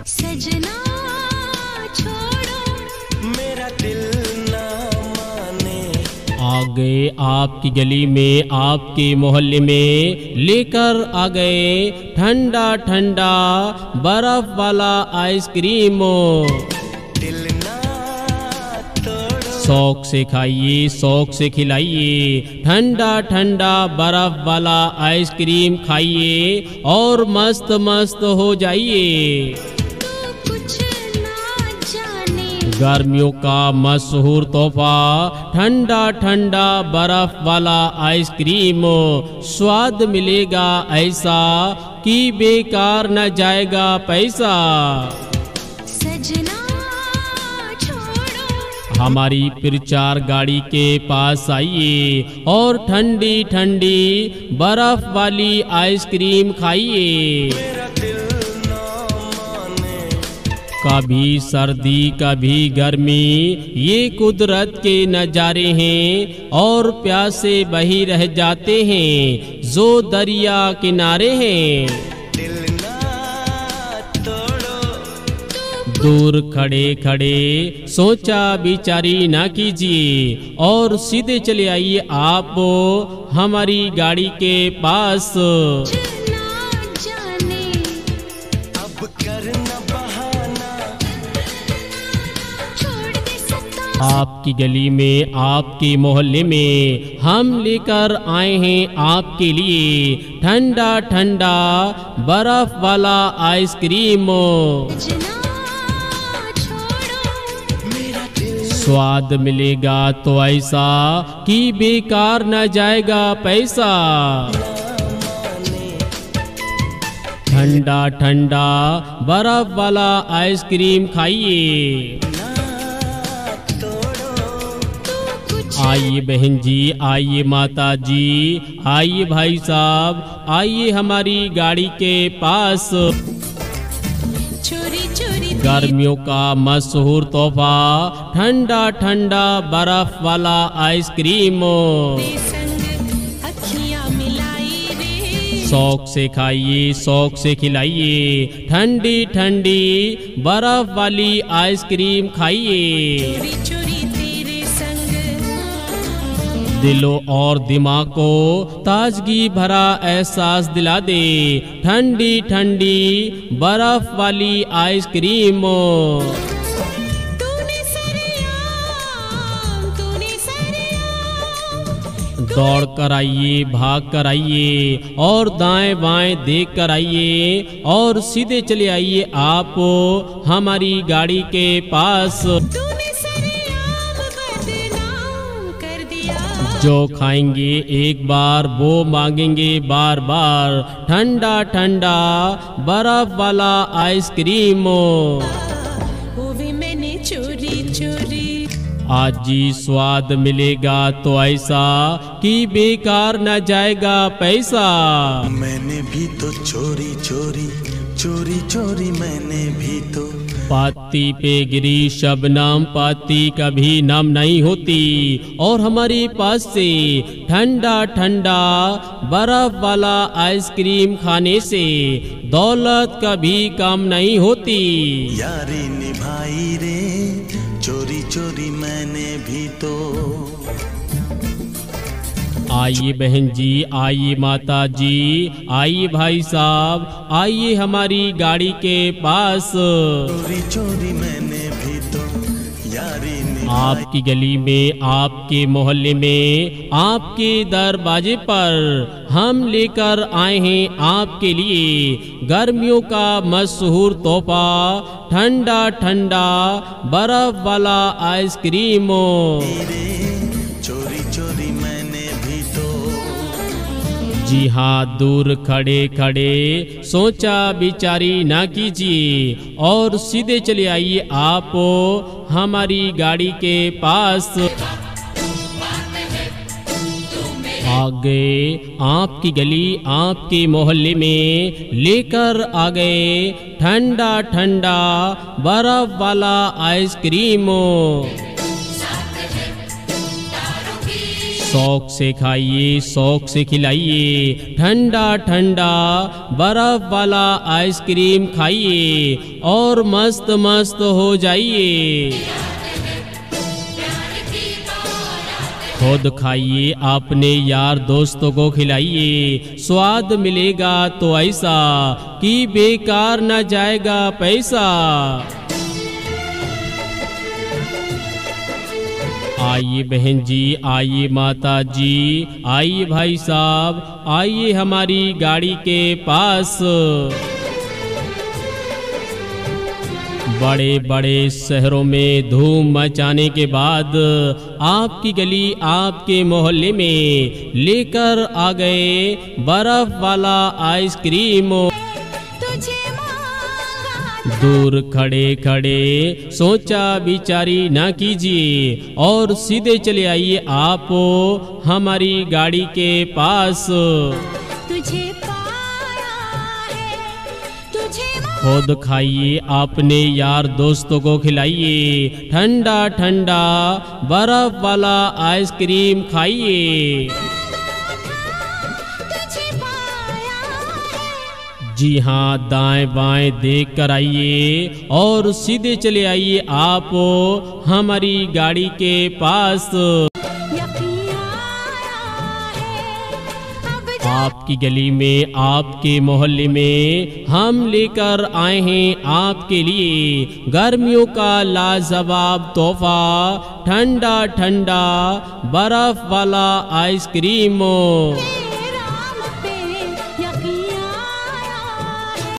सजना छोड़ो मेरा दिल ना माने। आ गए आपकी गली में, आपके मोहल्ले में, लेकर आ गए ठंडा ठंडा बर्फ वाला आइसक्रीम। दिल ना तोड़ो, शौक से खाइए, शौक से खिलाइए, ठंडा ठंडा बर्फ वाला आइसक्रीम खाइए और मस्त मस्त हो जाइए। गर्मियों का मशहूर तोहफा ठंडा ठंडा बर्फ वाला आइसक्रीम। स्वाद मिलेगा ऐसा कि बेकार न जाएगा पैसा। सजना छोड़ो, हमारी प्रचार गाड़ी के पास आइए और ठंडी ठंडी बर्फ वाली आइसक्रीम खाइए। कभी सर्दी कभी गर्मी, ये कुदरत के नज़ारे हैं और प्यासे बही रह जाते हैं जो दरिया किनारे हैं। दिल ना तोड़ो, दूर खड़े खड़े सोचा बिचारी ना कीजिए और सीधे चले आइए आप हमारी गाड़ी के पास। ना जाने अब करना बहाना, छोड़ दे सता। आपकी गली में, आपके मोहल्ले में हम लेकर आए हैं आपके लिए ठंडा ठंडा बर्फ वाला आइसक्रीम। सजना छोड़ो मेरा दिल, स्वाद मिलेगा तो ऐसा कि बेकार न जाएगा पैसा। ठंडा ठंडा बर्फ वाला आइसक्रीम खाइए। आइए बहन जी, आइए माता जी, आइए भाई साहब, आइए हमारी गाड़ी के पास। चोरी चोरी गर्मियों का मशहूर तोहफा ठंडा ठंडा बर्फ वाला आइसक्रीम। तेरे संग अखियां मिलाई रे, शौक से खाइए, शौक से खिलाइए, ठंडी ठंडी बर्फ वाली आइसक्रीम खाइए। चोरी चोरी तेरे संग, दिलों और दिमाग को ताजगी भरा एहसास दिला दे ठंडी ठंडी बर्फ वाली आइसक्रीम। तूने सरेआम, तूने सरेआम, दौड़ कर आइए, भाग कर आइए और दाएं बाएं देख कर आइए और सीधे चले आइए आप हमारी गाड़ी के पास। तूने सरेआम बदनाम कर दिया। जो खाएंगे एक बार वो मांगेंगे बार बार ठंडा ठंडा बर्फ वाला आइसक्रीम। वो भी मैंने चोरी चोरी, आज जी स्वाद मिलेगा तो ऐसा कि बेकार न जाएगा पैसा। मैंने भी तो चोरी चोरी, चोरी चोरी मैंने भी तो। पाती पे गिरी शबनम, पाती कभी नम नहीं होती और हमारे पास से ठंडा ठंडा बर्फ वाला आइसक्रीम खाने से दौलत कभी कम नहीं होती। यारी निभाई रे, चोरी चोरी मैंने भी तो। आइए बहन जी, आइए माता जी, आइए भाई साहब, आइए हमारी गाड़ी के पास। चोरी चोरी मैंने भी तो यारी निभाई। आपकी गली में, आपके मोहल्ले में, आपके दरवाजे पर हम लेकर आए हैं आपके लिए गर्मियों का मशहूर तोहफा ठंडा ठंडा बर्फ वाला आइसक्रीम। चोरी चोरी मैंने भी तो। जी हाँ, दूर खड़े खड़े सोचा बिचारी ना कीजिए और सीधे चले आइए आप हमारी गाड़ी के पास। आ गए आपकी गली, आपके मोहल्ले में लेकर आ गए ठंडा ठंडा बर्फ वाला आइसक्रीम। शौक से खाइए, शौक से खिलाइए, ठंडा ठंडा बर्फ वाला आइसक्रीम खाइए और मस्त मस्त हो जाइए। खुद खाइए, अपने यार दोस्तों को खिलाइए, स्वाद मिलेगा तो ऐसा कि बेकार न जाएगा पैसा। आइए बहन जी, आइए माता जी, आइए भाई साहब, आइए हमारी गाड़ी के पास। बड़े बड़े शहरों में धूम मचाने के बाद आपकी गली, आपके मोहल्ले में लेकर आ गए बर्फ वाला आइसक्रीम। दूर खड़े खड़े सोचा विचारी ना कीजिए और सीधे चले आइए आप हमारी गाड़ी के पास। खुद खाइए, अपने यार दोस्तों को खिलाइए, ठंडा ठंडा बर्फ वाला आइसक्रीम खाइए। जी हाँ, दाएं बाएं देख कर आइए और सीधे चले आइए आप हमारी गाड़ी के पास। आपकी गली में, आपके मोहल्ले में हम लेकर आए हैं आपके लिए गर्मियों का लाजवाब तोहफा, ठंडा ठंडा बर्फ वाला आइसक्रीम।